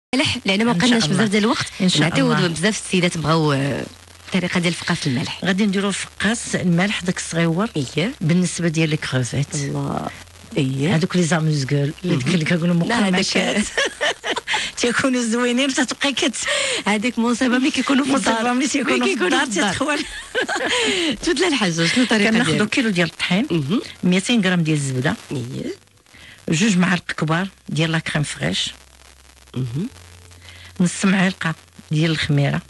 الملح لان ما بقيناش بزاف ديال الوقت نعطيو بزاف السيدات بغاو الطريقه ديال الفقاس الملح. غادي نديرو الفقاس الملح داك الصغيور بالنسبه ديال الكروفيت. الله هذوك لي زاموزغول اللي كنقولوا مقرمشات تيكونوا زوينين وتتبقى هذيك مناسبه ملي كيكونوا في الدار ملي تيكونوا في الدار تتخوال. تبدل الحاجه شنو الطريقه ديالك؟ كناخذوا كيلو ديال الطحين 200 غرام ديال الزبده جوج معالق كبار ديال لا كريم فريش نص معلقه ديال الخميره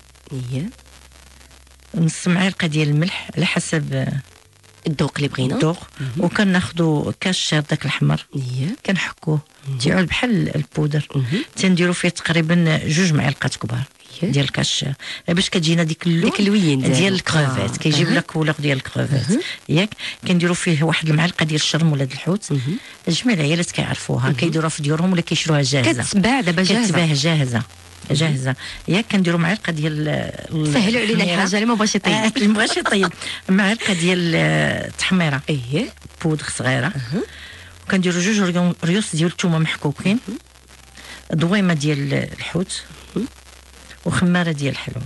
نص معلقه ديال الملح على حسب الذوق اللي بغينا الذوق. وكناخذوا كاس شير داك الاحمر كنحكوه تيعود بحال البودر تنديروا فيه تقريبا جوج معلقات كبار ديال الكاشير باش كتجينا ديك اللوين ديال الكروفيت كيجيب لك كولور ديال الكروفيت ياك. كنديروا فيه واحد المعلقه ديال الشرم ولا الحوت جميع العيالات كيعرفوها كيديروها في ديورهم ولا كيشروها جاهزه كتباع دابا جاهزه ياك. كنديروا معلقه ديال سهلوا علينا الحاجه اللي ما بغاش يطيب اللي ما بغاش يطيب معلقه ديال التحميره بودر صغيره وكنديروا جوج ريوس ديال الثومه محكوكين ضويمه ديال الحوت وخماره ديال الحلوه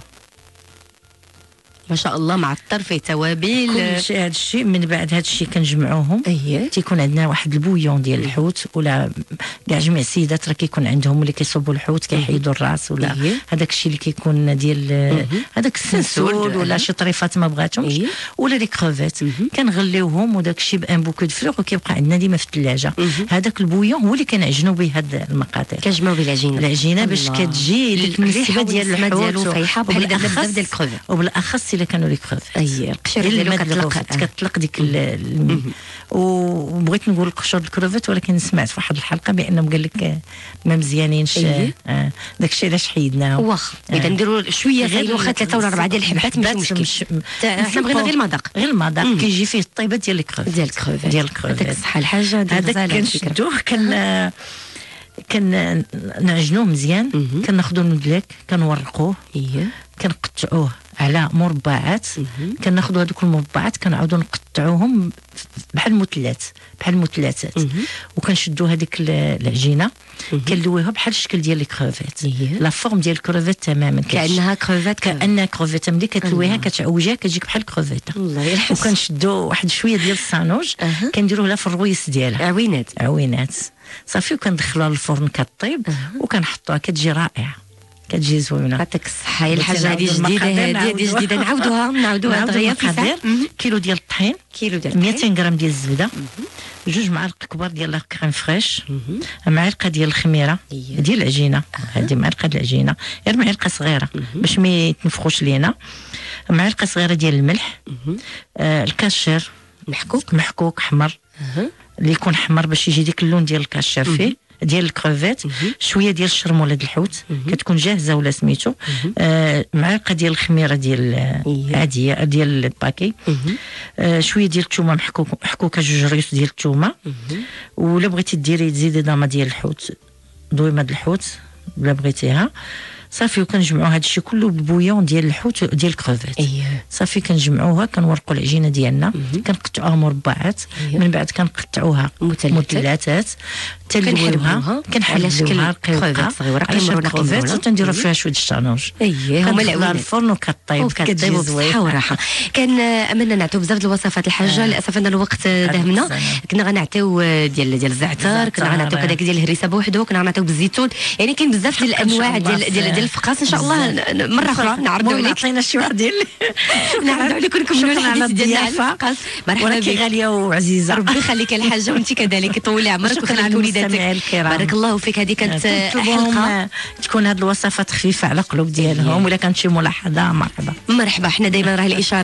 ما شاء الله معطر فيه توابل كل شيء. هذا الشيء من بعد هذا الشيء كنجمعوهم تيكون عندنا واحد البويون ديال الحوت ولا كاع جميع السيدات راه كيكون عندهم اللي كيصوبوا الحوت كيحيدوا الراس ولا هذاك الشيء اللي كيكون ديال هذاك السنسول ولا شي طريفات ما بغاتهمش ولا لي كروفيت كنغليوهم وداك الشيء بان بوكو دو فلور وكيبقى عندنا ديما في الثلاجه. هذاك البويون هو اللي كنعجنوا به هاد المقاطير كنجمعوا به العجينه باش كتجي ديك النسبه ديال الحوت فايحه بحال بزاف ديال الكروفيت وبالاخص الا كانوا لي كروفيت القشر ديالو كتطلق ديك وبغيت نقول قشور الكروفيت ولكن سمعت في واحد الحلقه بانهم قال لك ما مزيانينش داك الشيء علاش حيدناه. واخا اذا نديروا شويه غير واخا 3 ولا 4 ديال الحبات ماشي مشكل حنا بغينا غير المذاق كيجي فيه الطيبه ديال الكروفيت هذاك الصحه الحاجه هذاك كنشدوه كنعجنوه مزيان كناخذوا المدلك كنورقوه كنقطعوه على مربعات كناخذوا هذوك المربعات كنعاودوا نقطعوهم بحال المثلثات وكنشدوا هذيك العجينه كنلويوها بحال الشكل ديال الكروفيت لا فورم ديال الكروفيت تماما كانها كروفيت ملي كتلويها كتعوجها كتجيك بحال الكروفيت. وكنشدوا واحد شويه ديال الصانوج كنديروه لها في الرويس ديالها عوينات صافي وكندخلوها للفرن كطيب وكنحطوها كتجي رائعه كتجي زوينه. يعطيك الصحه. هي الحاجه هذه جديده نعاودوها دغيا في ساعه. كيلو ديال الطحين 200 غرام ديال الزبده جوج معالق كبار ديال لا كريم فريش معلقه ديال الخميره ديال العجينه هذه معلقه ديال العجينه غير معلقه صغيره باش ما يتنفخوش لينا معلقه صغيره ديال الملح الكاشير محكوك حمر اللي يكون حمر باش يجي ديك اللون ديال الكاشير فيه ديال الكروفيت شويه ديال الشرم ولا ديال الحوت كتكون جاهزه ولا سميتو معلقه ديال الخميره ديال عاديه ديال الباكي شويه ديال الثومه محكوكه جوج ريوس ديال الثومه ولا بغيتي ديري تزيدي ضامه ديال الحوت ضويمه ديال الحوت ولا بغيتيها صافي. وكنجمعوا هذا الشيء كله بالبويون ديال الحوت ديال الكروفيت صافي كنجمعوها كنورقوا العجينه ديالنا كنقطعوها مربعات من بعد كنقطعوها مثلثات كنحلوها على شكل كروفيت صغيره كروفيت وتنديروا فيها شويه الشانوج هما اللي الفرن وكطيب كتجي زوينه وراحه. كان املنا نعطيو بزاف د الوصفات الحاجه للاسف ان الوقت داهمنا. كنا غنعطيو ديال الزعتر كنا غنعطيو كذاك ديال الهريسه بوحدو كنا غنعطيو بالزيتون يعني كاين بزاف ديال الانواع ديال الفقاس ان شاء الله مره اخرى نعرضوا عليك عطينا شي واحد ديال نعرضوا عليكم نكملوا الحديث ديالنا الفقاس. مرحبا بك غاليه وعزيزه ربي يخليك الحاجه وانت كذلك يطول عمرك ويخليك وليداتك بارك الله فيك. هذه كانت حلقه تكون هذه الوصفات خفيفه على قلوب ديالهم ولا كانت شي ملاحظه مرحبا حنا دائما راه الاشاره